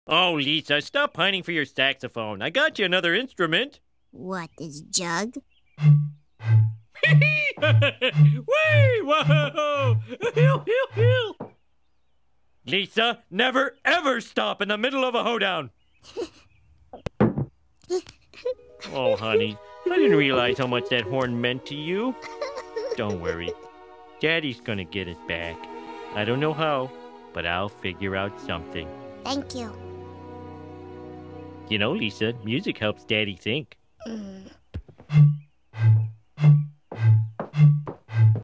Oh, Lisa, stop pining for your saxophone. I got you another instrument. What is jug? Whee! Whoa! Hill, hill, hill! Lisa, never ever stop in the middle of a hoedown. Oh, honey, I didn't realize how much that horn meant to you. Don't worry. Daddy's gonna get it back. I don't know how, but I'll figure out something. Thank you. You know, Lisa, music helps Daddy think.